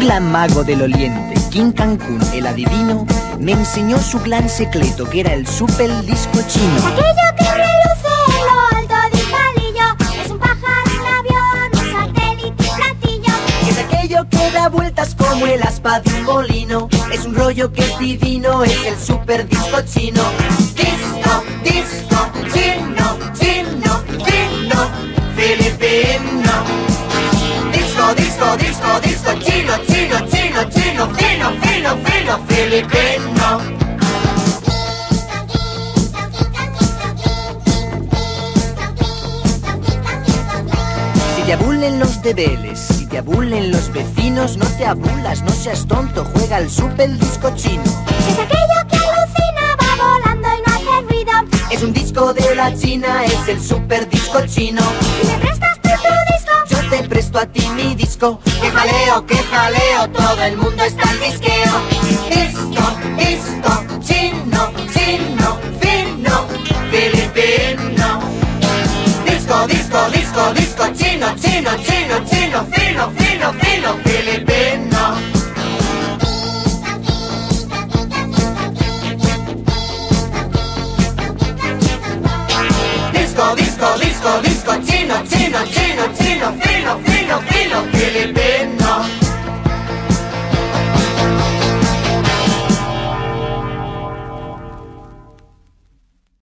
gran mago del oriente, King Cancún, el adivino, me enseñó su gran secreto, que era el super disco chino. Es aquello que reluce en lo alto de un palillo. Es un pájaro, un avión, un satélite, un platillo. Es aquello que da vueltas como el aspa de un molino. Es un rollo que es divino, es el super disco chino. Disco, disco, chino, chino, chino, filipino. Disco, disco, disco, disco, chino, chino, chino, chino, fino, fino, fino, filipino. Si te abulen los deberes, si te abulen los vecinos, no te abulas, no seas tonto, juega al super disco chino. Es aquello que alucina, va volando y no hace ruido. Es un disco de la China, es el super disco chino. Si me prestas tú tu disco, yo te presto a ti mi disco. Que jaleo, todo el mundo está al disqueo.